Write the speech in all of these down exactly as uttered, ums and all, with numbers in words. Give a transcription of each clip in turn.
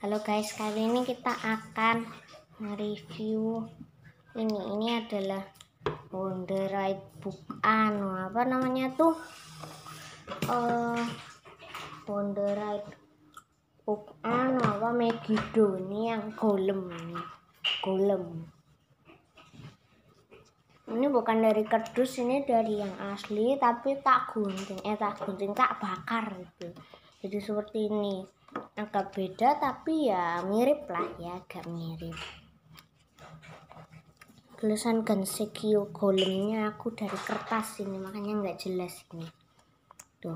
Halo guys, kali ini kita akan mereview ini. Ini adalah Wonderite book anu apa namanya tuh? Uh, Wonderite book anu apa Megiddo ini yang golem ini. Golem. Ini bukan dari kardus, ini dari yang asli tapi tak gunting, eh tak gunting, tak bakar itu. Jadi seperti ini. Agak beda tapi ya mirip lah ya, agak mirip. Tulisan Gensekyo golemnya aku dari kertas ini, makanya nggak jelas ini. Tuh.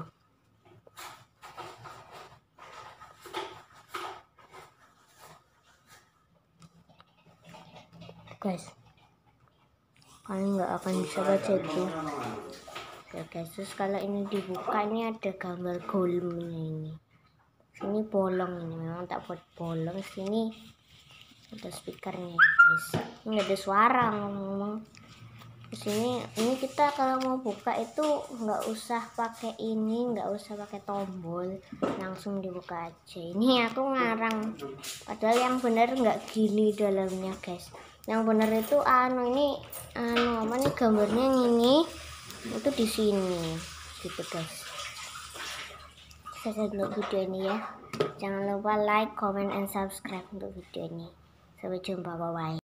Guys. Kalian nggak akan bisa baca itu. Oke guys, terus kalau ini dibuka ini ada gambar golemnya ini. Sini bolong, ini memang tak buat bolong. Sini ada speakernya guys. Ini ada suara ngomong. Di sini ini kita kalau mau buka itu nggak usah pakai ini, nggak usah pakai tombol, langsung dibuka aja. Ini aku ngarang, padahal yang benar nggak gini dalamnya guys. Yang benar itu anu ini anu apa nih gambarnya ini itu di sini gitu guys. Sekian untuk video ini ya. Jangan lupa like, comment, and subscribe untuk video ini. Sampai jumpa, bye bye.